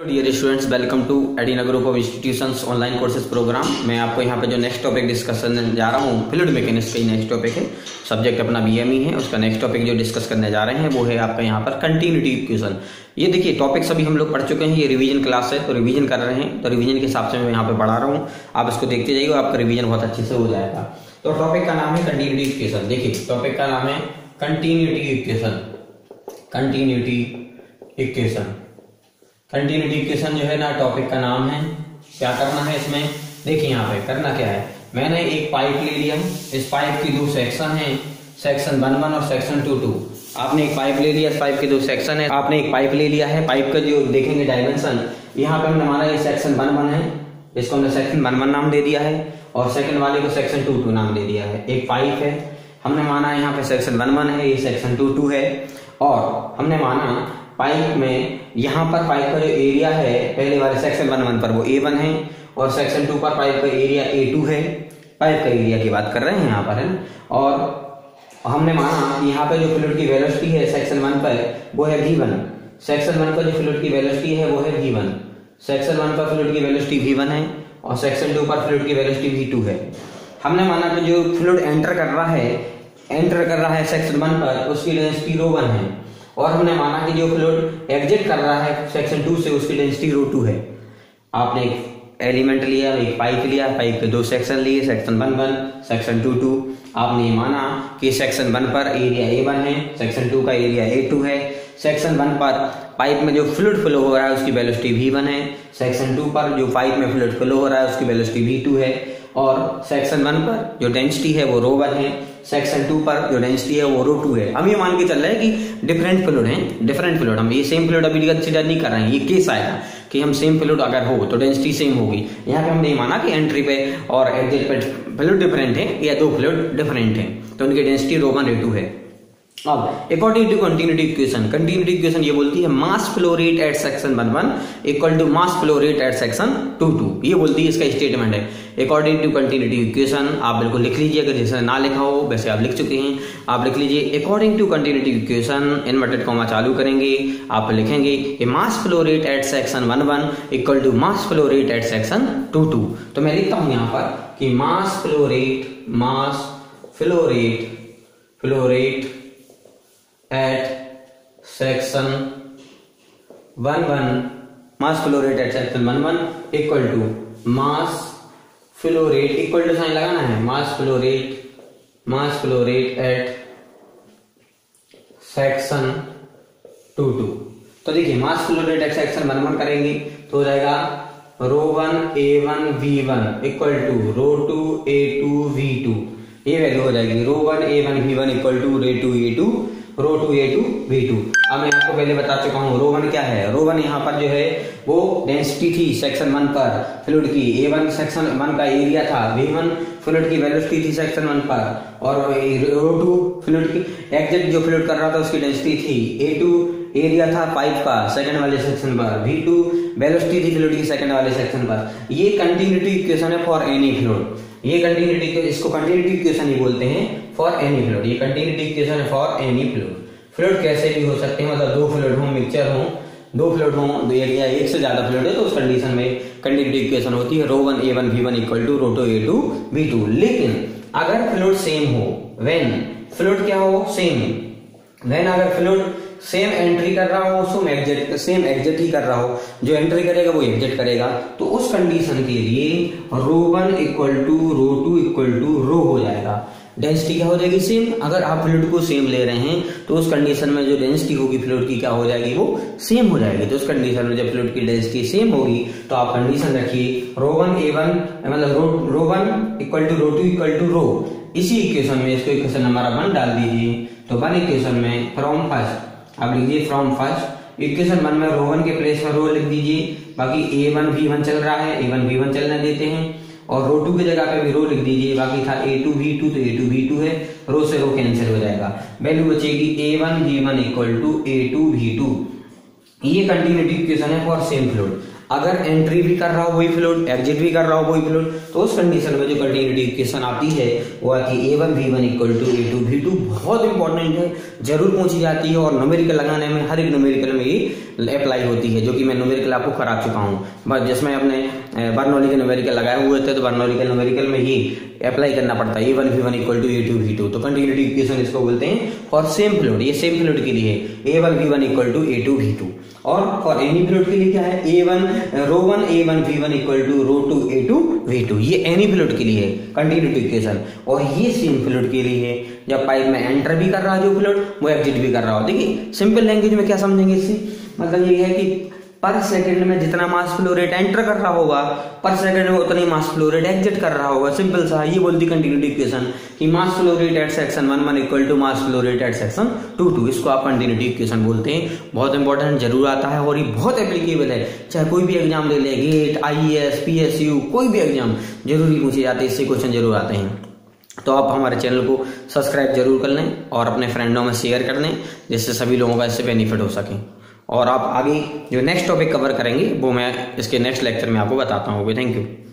Dear students, welcome to Adina group of institutions online courses programme. मैं आपको यहाँ पे जो नेक्स्ट टॉपिक डिस्कस करने जा रहा हूँ, फ्लूइड मैकेनिक्स का ही नेक्स्ट टॉपिक है। सब्जेक्ट अपना बीएमई है। उसका नेक्स्ट टॉपिक जो डिस्कस करने जा रहे हैं वो है आपका यहाँ पर कंटिन्यूटी इक्वेशन। ये देखिए टॉपिक सभी हम लोग पढ़ चुके हैं। ये रिवीजन क्लास है तो रिवीजन कर रहे हैं, तो रिवीजन के हिसाब से मैं यहाँ पे पढ़ा रहा हूँ। आप इसको देखते जाइए, आपका रिवीजन बहुत अच्छे से हो जाएगा। तो टॉपिक का नाम है कंटिन्यूटी इक्वेशन। देखिए टॉपिक का नाम है continuity equation. Continuity equation continuity equation जो है ना, टॉपिक का नाम है। क्या करना है इसमें, देखिए यहाँ पे करना क्या है। मैंने एक पाइप ले लिया, इस पाइप की दो सेक्शन है, सेक्शन 1 और सेक्शन 2। आपने एक पाइप ले लिया, इस पाइप के दो सेक्शन है। आपने एक पाइप ले लिया है, पाइप का जो देखेंगे डायमेंशन, यहाँ पे हमने माना ये सेक्शन 1 है, इसको हमने सेक्शन 1 नाम दे दिया है, और सेकंड वाले को सेक्शन 2 नाम दे दिया है। एक पाइप है, हमने माना यहाँ पे सेक्शन 1 है, ये सेक्शन 2 है, और हमने माना पाइप में यहाँ पर पाइप का जो एरिया है, पहले वाले सेक्शन 1 पर वो A1 है, और सेक्शन 2 पर पाइप का एरिया A2 है। पाइप का एरिया की बात कर रहे हैं यहाँ पर, है। और हमने माना यहाँ पे जो फ्लूइड की वेलोसिटी है सेक्शन 1 पर वो है V1। सेक्शन 1 पर जो फ्लूइड की वेलोसिटी है वो है V1। सेक्शन 1 पर फ्लूइड की वेलोसिटी V1 है, और सेक्शन 2 पर फ्लूइड की वेलोसिटी V2 है। हमने माना कि जो फ्लूइड एंटर कर रहा है सेक्शन 1 पर, उसकी डेंसिटी ρ1 है, और हमने माना कि जो फ्लूइड एग्जिट कर रहा है सेक्शन 2 से, उसकी डेंसिटी ρ2 है। आपने एक एलिमेंट लिया, एक पाइप लिया, पाइप के दो सेक्शन लिए, सेक्शन 1, सेक्शन 2। आपने ये माना कि सेक्शन 1 पर एरिया A1 है, सेक्शन 2 का एरिया A2 है। सेक्शन 1 पर पाइप में जो फ्लूइड फ्लो हो रहा है उसकी वेलोसिटी V1 है, सेक्शन 2 पर जो पाइप में फ्लूइड फ्लो हो रहा है उसकी वेलोसिटी V2 है, और सेक्शन 1 पर जो डेंसिटी है वो ρ1 है, सेक्शन 2 पर जो डेंसिटी है वो ρ2 है। हम ये मान के चल रहे हैं कि डिफरेंट फ्लूइड हैं, डिफरेंट फ्लूइड। हम ये सेम फ्लूइड अभी कंसीडर नहीं कर रहे हैं। ये केस आएगा कि हम सेम फ्लूइड अगर हो तो डेंसिटी सेम होगी। यहाँ पे हमने ये माना कि एंट्री पे और एग्जिट पे फ्लूइड डिफरेंट है, या दो फ्लूइड डिफरेंट है, तो उनकी डेंसिटी ρ1 ρ2 है। अब अकॉर्डिंग टू कंटिन्यूटी इक्वेशन ये बोलती है mass flow rate at section 1 equal to mass flow rate at section 2। ये बोलती है, इसका स्टेटमेंट है अकॉर्डिंग टू कंटिन्यूटी इक्वेशन। आप बिल्कुल लिख लीजिए, अगर जिसने ना लिखा हो, वैसे आप लिख चुके हैं, आप लिख लीजिए according to continuity equation, inverted comma चालू करेंगे, आप लिखेंगे कि mass flow rate at section 1 equal to mass flow rate at section 2। तो मैं लिखता हूं यहाँ पर कि mass flow rate at section 1 mass flow rate at section 1 equal to mass flow rate equal to sign लगाना है, mass flow rate at section 2। तो देखिए mass flow rate at section 1 करेंगे तो हो जाएगा ρ1 A1 V1 equal to ρ2 A2 V2। ये value हो जाएगी ρ1 A1 V1 equal to ρ2 A2 V2। अब मैं आपको पहले बता चुका हूँ ρ1 क्या है। ρ1 यहाँ पर जो है वो डेंसिटी थी सेक्शन 1 पर फ्लूइड की, A1 सेक्शन 1 का एरिया था, V1 फ्लूइड की वेलोसिटी थी सेक्शन 1 पर, और ρ2 फ्लूइड की एग्जिट जो फ्लूइड कर रहा था उसकी डेंसिटी थी, A2 एरिया था पाइप का सेकंड वाले सेक्शन पर, V2 वेलोसिटी थी फ्लूइड की सेकंड वाले सेक्शन पर। ये कंटिन्यूटी इक्वेशन है फॉर एनी फ्लूइड। ये कंटिन्यूटी, इसको कंटिन्यूटी इक्वेशन ही बोलते हैं फॉर एनी फ्लूइड। ये कंटिन्यूटी इक्वेशन है फॉर एनी फ्लूइड। फ्लूइड कैसे भी हो सकते हैं, मतलब दो फ्लूइड हो, मिक्सचर हो, दो फ्लूइड हो, दो एरिया एक से ज्यादा फ्लूइड है, तो उस कंडीशन में कंटिन्यूटी इक्वेशन होती है ρ1 A1 V1 equal to ρ2 A2 V2। लेकिन अगर फ्लूइड सेम हो, व्हेन फ्लूइड क्या हो, सेम, व्हेन अगर फ्लूइड सेम एंट्री कर रहा हो, सेम एग्जिट ही कर रहा हो, जो एंट्री करेगा वो एग्जिट करेगा, तो उस कंडीशन के लिए ρ1 इक्वल टू ρ2 इक्वल टू ρ हो जाएगा। डेंसिटी क्या हो जाएगी, सेम। अगर आप फ्लूइड को सेम ले रहे हैं तो उस कंडीशन में जो डेंसिटी होगी फ्लूइड की क्या हो जाएगी, वो सेम हो जाएगी। तो उस कंडीशन में जब फ्लूइड की डेंसिटी सेम होगी तो आप कंडीशन रखिए ρ1 A1 मतलब ρ1 इक्वल टू ρ2 इक्वल टू ρ। इसी इक्वेशन में इसको इक्वेशन नंबर 1 डाल दीजिए, तो 1 इक्वेशन में फ्रॉम फर्स्ट आप लिख दीजिए, फ्रॉम फर्स्ट इक्वेशन 1 में ρ1 के प्लेस में ρ लिख दीजिए। बाकी A1 V1 चल रहा है, A1 V1 चलने देते हैं, और ρ2 की जगह पे भी ρ लिख दीजिए। बाकी था A2 V2, तो A2 V2 है, ρ से ρ कैंसिल हो जाएगा, वैल्यू बचेगी A1 V1 equal to A2 V2। ये कंटिन्यूटी इक्वेशन है फॉर सेम फ्लूइड। अगर एंट्री भी कर रहा हो वही फ्लूइड, एग्जिट भी कर रहा हो वही फ्लूइड, तो उस कंडीशन में जो कंटिन्यूटी इक्वेशन आती है वो आती है A1 V1 equal to A2 V2। बहुत इंपॉर्टेंट है, जरूर पूछी जाती है और न्यूमेरिकल लगाने में हर एक न्यूमेरिकल में ये अप्लाई होती है, जो कि मैं न्यूमेरिकल आपको करा चुका हूँ। बस जिसमें अपने बर्नौली के न्यूमेरिकल लगाए हुए थे, तो बर्नौली के न्यूमेरिकल में ही अप्लाई करना पड़ता है A1 V1 equal to A2 V2। तो कंटिन्यूटी इक्वेशन इसको बोलते हैं फॉर सेम फ्लूइड, ये सेम फ्लूइड के लिए है A1 V1 equal to A2 V2। और फॉर एनी फ्लूइड के लिए क्या है ρ1 A1 V1 equal to ρ2 A2 V2। ये एनी फ्लूइड के लिए है कंटिन्यूटी इक्वेशन। और ये सेम फ्लूइड के लिए है जब पाइप में एंटर भी कर रहा है जो फ्लूइड, वो एग्जिट भी कर रहा हो। देखिए सिंपल लैंग्वेज में क्या समझेंगे इससे, मतलब ये है कि पर सेकंड में जितना मास फ्लो रेट एंटर कर रहा होगा, पर सेकंड में उतना ही मास फ्लो रेट एग्जिट कर रहा होगा। सिंपल सा ये बोलती कंटिन्यूटी इक्वेशन कि mass flow rate at section 1 equal to mass flow rate at section 2। इसको आप कंटिन्यूटी इक्वेशन बोलते हैं। बहुत इंपॉर्टेंट, जरूर आता है और ये बहुत एप्लीकेबल है। चाहे कोई भी एग्जाम ले ले, गेट, IAS, PSU, कोई भी एग्जाम जरूरी पूछे जाते हैं, इससे क्वेश्चन जरूर आते हैं। तो आप हमारे चैनल को सब्सक्राइब जरूर कर लें और अपने फ्रेंडों में शेयर कर दें, जिससे सभी लोगों का इससे बेनिफिट हो सके। और आप आगे जो नेक्स्ट टॉपिक कवर करेंगे वो मैं इसके नेक्स्ट लेक्चर में आपको बताता हूँ। Thank you.